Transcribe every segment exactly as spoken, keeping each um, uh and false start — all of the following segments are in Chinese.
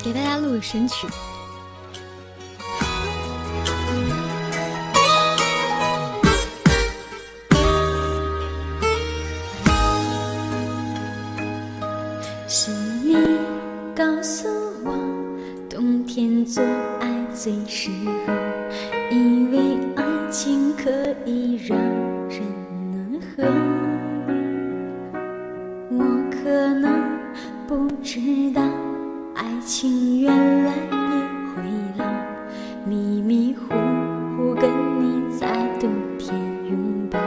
给大家录个神曲。 是你告诉我，冬天做爱最适合，因为爱情可以让人能和。我可能不知道，爱情原来也会老，迷迷糊糊跟你在冬天拥抱。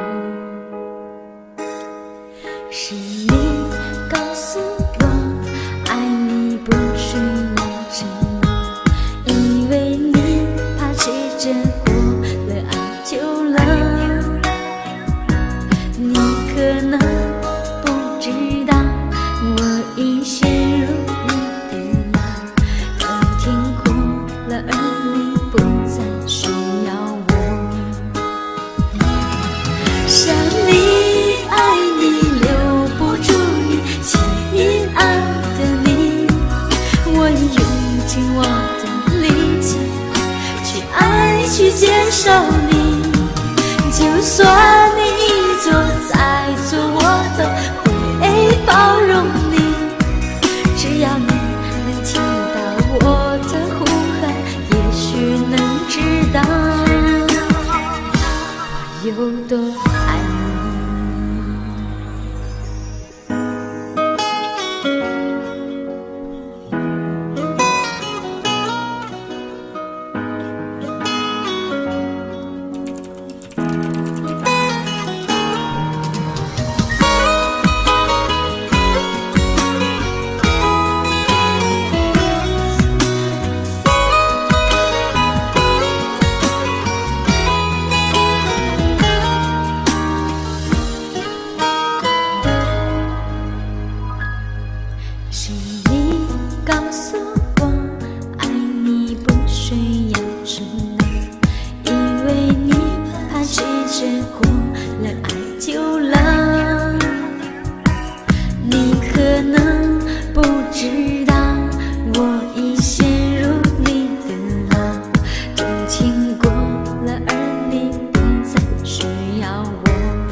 是你告诉我，爱你不需要承诺，因为你怕接着过了爱就了。你可能不知道，我已陷入你的脑，冬天过了，而你不再需要我。想你爱你留不住你，亲爱的你，我已用尽我的力气去爱去接受你，就算你一错再错我都会包容你，只要你能听到我的呼喊，也许能知道我有多爱你。是你告诉我，爱你不需要承诺，因为你怕接着过了爱就了。你可能不知道，我已陷入你的牢，冬天过了，而你不再需要我。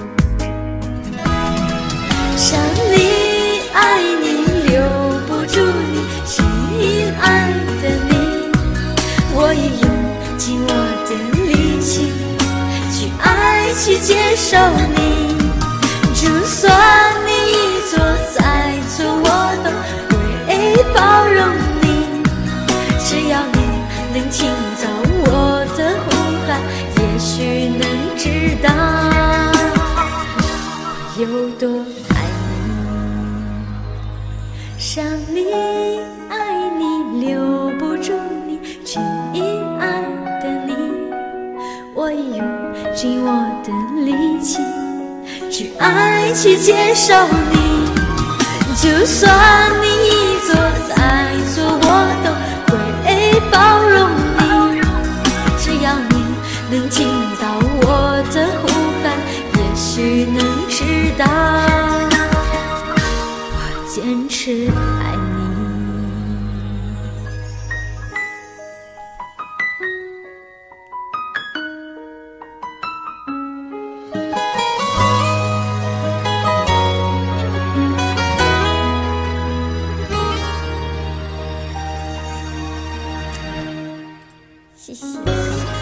想你爱你留不住你，亲爱的你，我已用尽我的力气去爱去接受你，就算你一错再错我都会包容你，只要你能听到我的呼喊，也许能知道我有多爱你。想你爱你留不住你，亲爱的你，我已用尽我的力气去爱去接受你，就算你一错再错我都会包容你，只要你能听到我的呼喊，也许能知道我坚持爱你。谢谢。